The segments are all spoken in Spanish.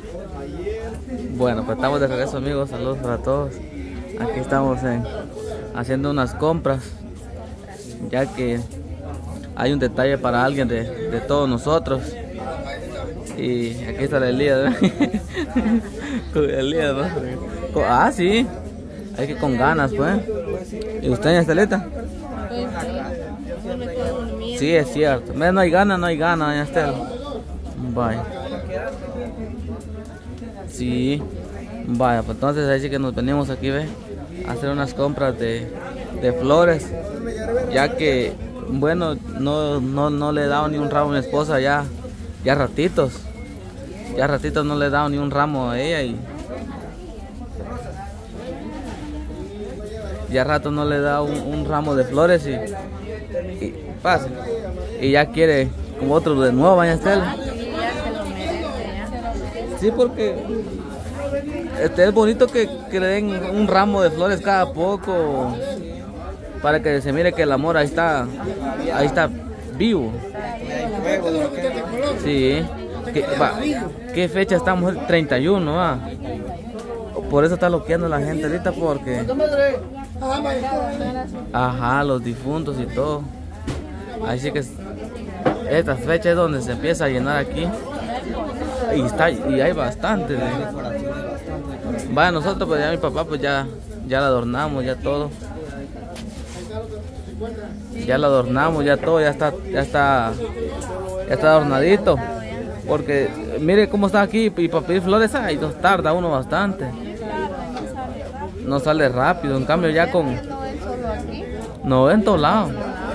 Bueno, pues estamos de regreso, amigos. Saludos para todos. Aquí estamos haciendo unas compras, ya que hay un detalle para alguien de todos nosotros. Y aquí está la Elías, con Elías, ¿no? Ah, sí. Hay que con ganas, pues. ¿Y usted, Estelita? Sí, es cierto. No hay ganas, doña Estela. Vaya. Sí. Vaya, pues entonces ahí sí que nos venimos aquí, ¿ve? A hacer unas compras de flores. Ya que, bueno, no le he dado ni un ramo a mi esposa ya ratitos. Ya ratitos no le he dado ni un ramo a ella y ya rato no le he dado un ramo de flores y pasa. Y ya quiere como otro de nuevo, doña Estela. Sí, porque es bonito que le den un ramo de flores cada poco para que se mire que el amor ahí está vivo. Sí. ¿Qué fecha estamos? 31, ¿va? Por eso está loqueando la gente ahorita, porque ajá, los difuntos y todo. Así que esta fecha es donde se empieza a llenar aquí. Y hay bastante. Vaya, nosotros pues ya mi papá pues ya la adornamos, ya todo. Ya la adornamos, ya todo, ya está adornadito. Porque mire cómo está aquí y para pedir flores ahí nos tarda uno bastante. No sale rápido, en cambio ya con... No, en todos lados.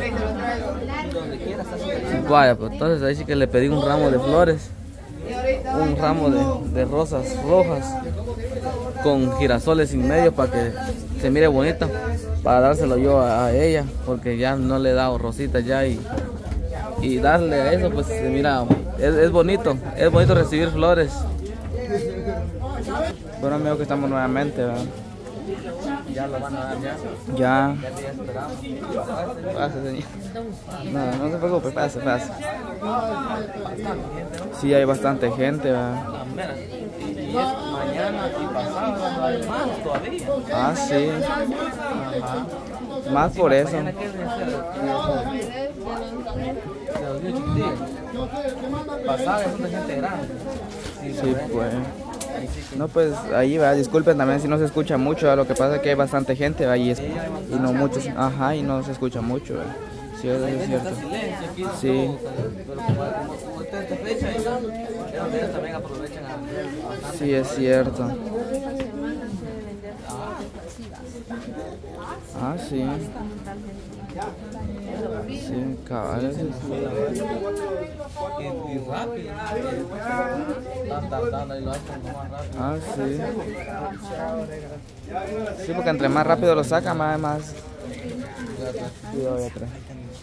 Vaya, pues entonces ahí sí que le pedí un ramo de flores. Un ramo de rosas rojas con girasoles en medio para que se mire bonita, para dárselo yo a ella, porque ya no le he dado rositas ya y darle a eso pues se mira, es bonito recibir flores. Bueno, amigos, que estamos nuevamente, ¿verdad? Ya lo van a dar ya. Ya esperamos. Pase, señor. No se preocupe, pase. Sí, hay bastante gente, ¿verdad? Y es mañana y pasado hay más todavía. Ah, sí. Ajá. Más por eso. Pasada es una gente grande. Sí, pues. No, pues ahí va, disculpen también si no se escucha mucho, lo que pasa es que hay bastante gente ahí y no muchos, ajá, y no se escucha mucho, ¿verdad? Sí, eso es cierto. Sí. Sí, es cierto. Ah, sí. Sí, cabal. Y rápido. Ah, sí. Sí, porque entre más rápido lo saca, más. Cuidado de atrás.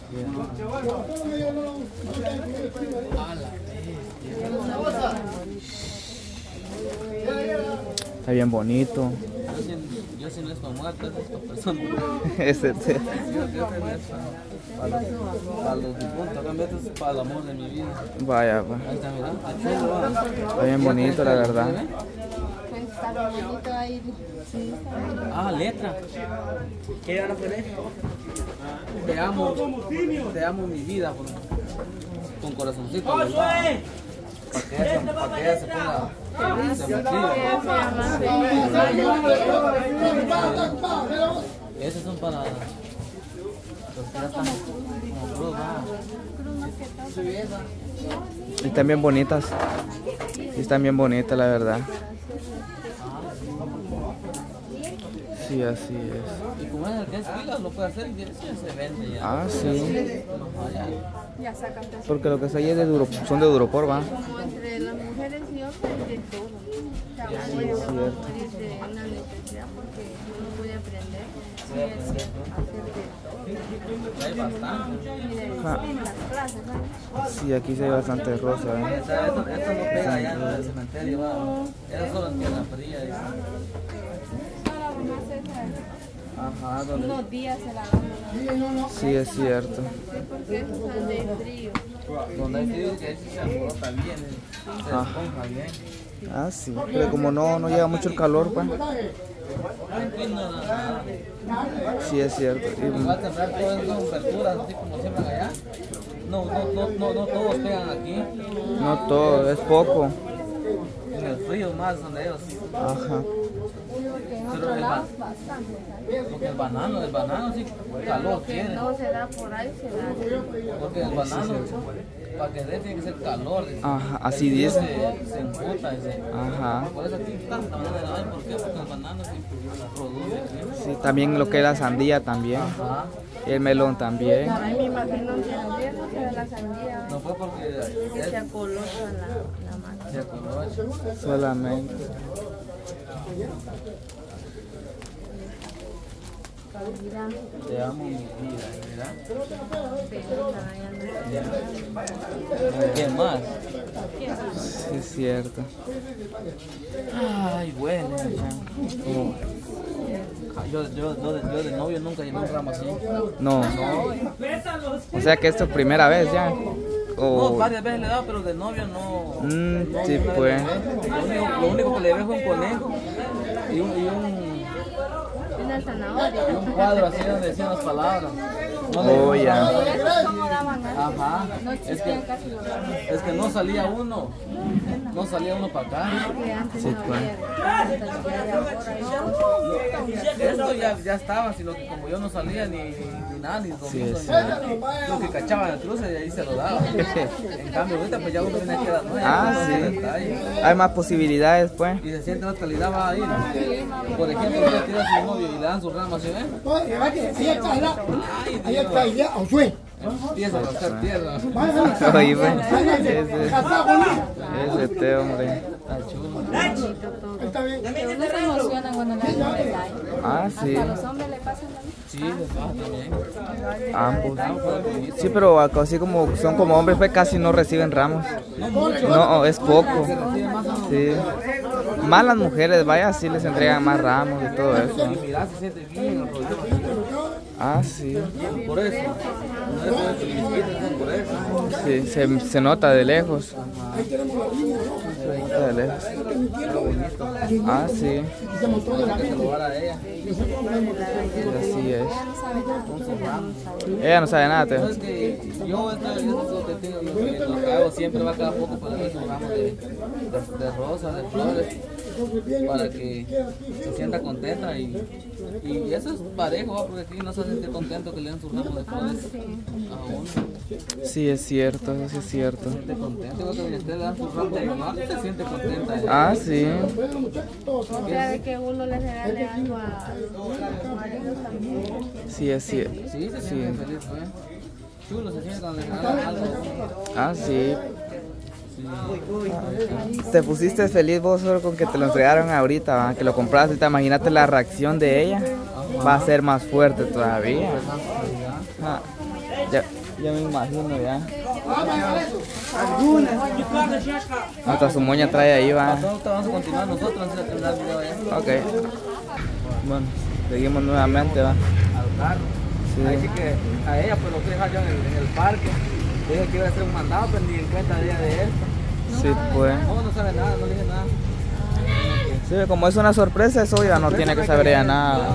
Está bien bonito. Yo si no estoy muerto, es esta persona. Para los difuntos, también es para el amor de mi vida. Vaya, pues. Ahí está, mira. Está bien bonito, la verdad. Está bonito ahí. Ah, letra. ¿Qué van a poner? Te amo mi vida, con corazoncito. Para que ella se ponga. Esos son para los que ya están como cruz, ¿no? Están bien bonitas. Están bien bonitas, la verdad. Sí, así es. Y como es el que es pilas, lo puede hacer y se vende ya. Ah, sí. Ya sacan. Porque lo que se hay es son de Duropor, ¿va? Como entre las mujeres y hombres de todo. Sí, es cierto. Una necesidad porque uno puede aprender. Sí, es cierto. Hay bastante. En las plazas, ¿sabes? Sí, aquí sí hay bastante rosa, ¿eh? Esto no pega allá en el cementerio, ¿va? Eso solo en Tierra Fría. Ajá, unos días se la dan. Sí, es cierto. Porque es de frío. Donde hay frío que se alborota bien, se esponja bien. Ah, sí, pero como no llega mucho el calor, pues. Aquí no nada. Sí, es cierto. Va a sembrar todas esas aperturas, así como siembran allá. No todos pegan aquí. No todo, es poco. En el frío más donde ellos. Ajá. Pero porque el banano sí calor tiene. No se da por ahí, se da. Porque el banano, para que dé tiene que ser calor. Ajá, así dice. Se enjuta ese. Ajá. Por eso aquí tanta manera hay, ¿por qué? Porque el banano sí produce. Sí, también lo que es la sandía también. Ajá. Y el melón también. Ay, me imagino que en invierno se da la sandía. No fue porque Que se acolocha la mata. se acolocha. Solamente. Te amo mi vida, ¿verdad? ¿Qué más? Sí, es cierto. Ay, bueno, yo de novio nunca llevé un ramo así. No. O sea que esto es primera vez ya. No, varias veces le he dado, pero de novio no. Sí, pues. Lo único que le dejo es un conejo y un cuadro así donde decían las palabras. Oh, ya. Ajá. Es que no salía uno. No salía uno para acá. Sí, pues. Esto ya estaba, sino que como yo no salía ni nada, ni domingo, Sí, ni nada, lo que cachaba en el cruce y ahí se lo daba. En cambio, ahorita pues ya uno viene aquí a las 9. Ah, sí. Hay más posibilidades, pues. Y se siente más calidad, va a ir. Por ejemplo, usted tira a su novio y le dan su rama, ¿sí ven? Ahí está, ya, Empieza a buscar tierra. Oye, pues. Ese té, hombre. Está chulo. Uno se emociona cuando le dan un detalle. Ah, sí. A los hombres le pasan también. Sí, les baja también. Ambos. Sí, pero acá así como son como hombres, pues casi no reciben ramos. No, es poco. Sí. Más las mujeres, vaya, sí les entregan más ramos y todo eso. Y mira, se siente bien el rollo. Ah, sí. Por eso. No es por el por eso. Sí, se nota de lejos. Se nota de lejos. Ah, sí. Que se lo dar a ella. Así es. Ella no sabe nada, No, es que yo esto es lo que tengo, lo que hago siempre va cada poco para darle un ramo de rosas, de flores, para que se sienta contenta y eso es parejo, ¿va? Porque aquí no se siente contento que le den su ramo de flores a uno. Sí, es cierto, eso sí es cierto. Se siente contento, cuando usted le dan su ramo de flores, se siente contenta. Ah, sí. O sea, de que uno le regale algo a los maridos también. Sí, es cierto. Sí, se siente feliz, ¿eh? Chulo se siente cuando le regalan algo. Ah, sí. ¿Te pusiste feliz vos solo con que te lo entregaron ahorita, ¿va? Que lo compraste? ¿Te imaginaste la reacción de ella? Va a ser más fuerte todavía. Ah, ya me imagino ya. Hasta su moña trae ahí, va. Vamos a continuar nosotros antes de terminar el video ya. Ok. Bueno, seguimos nuevamente, va. Al carro. Sí. Ahí sí que a ella pues lo que dejar yo en el parque. Dije que iba a hacer un mandado, pero ni en cuenta de ella de esto. Sí, pues. No sabe nada, no le dije nada. Sí, como es una sorpresa, eso ya no tiene que saber ella nada.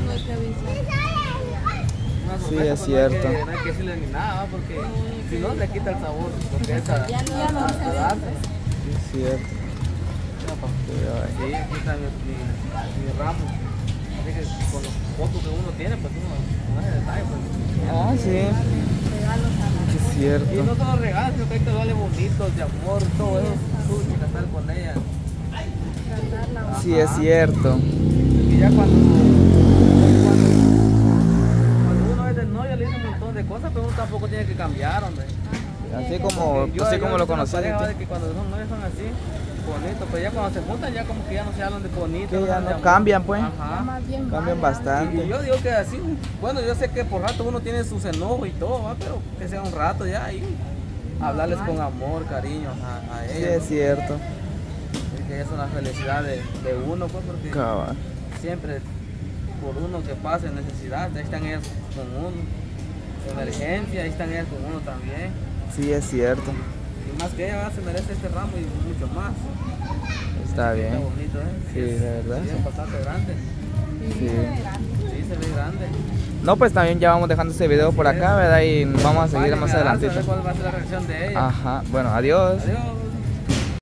Sí, es cierto. No hay que decirle ni nada, porque si no le quita el sabor. Porque esa Ya no Sí, es cierto. Sí, aquí está mi ramo. Así que con lo poco que uno tiene, pues uno no hace detalle. Pues. Ah, sí. Sí, es Y cierto. no solo regalos, sino que hay que darle bonitos, de amor, todo eso. Tú tienes que estar con ella. Sí, es cierto. Y ya cuando uno es de novia le dice un montón de cosas, pero uno tampoco tiene que cambiar, hombre. Así como lo conocí. De que cuando son novios son así, bonitos, pero ya cuando se juntan ya como que ya no se hablan de bonito. Que ya hablan de no amor. cambian, pues. Ajá. Cambian Y bastante. yo digo que así, bueno, yo sé que por rato uno tiene sus enojos y todo, ¿va? Pero que sea un rato ya y hablarles con amor, cariño a Sí, ellos. es cierto. Que es una felicidad de uno, pues, porque Cabal. siempre por uno que pase necesidad, ahí están ellas con uno. Emergencia, ahí están ellas con uno también. Sí, es cierto. Y más que ella se merece este ramo y mucho más. Está bien. Está bonito, ¿eh? Sí, de verdad. Sí, es bastante grande. Sí. Sí, se ve grande. No, pues también ya vamos dejando este video por acá, ¿verdad? Y vamos a seguir más adelante. ¿Cuál va a ser la reacción de ella? Ajá. Bueno, adiós. Adiós.